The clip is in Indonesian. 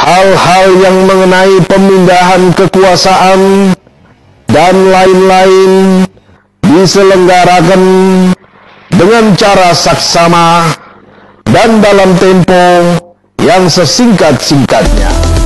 hal-hal yang mengenai pemindahan kekuasaan dan lain-lain diselenggarakan dengan cara saksama dan dalam tempo yang sesingkat-singkatnya.